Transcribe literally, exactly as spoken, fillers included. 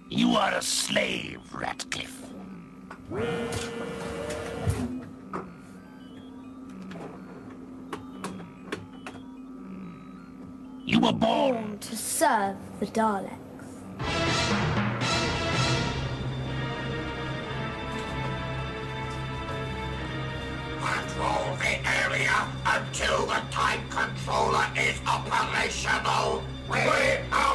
You are a slave, Ratcliffe. You were born to serve the Daleks. Control the area until the time controller is operational. We are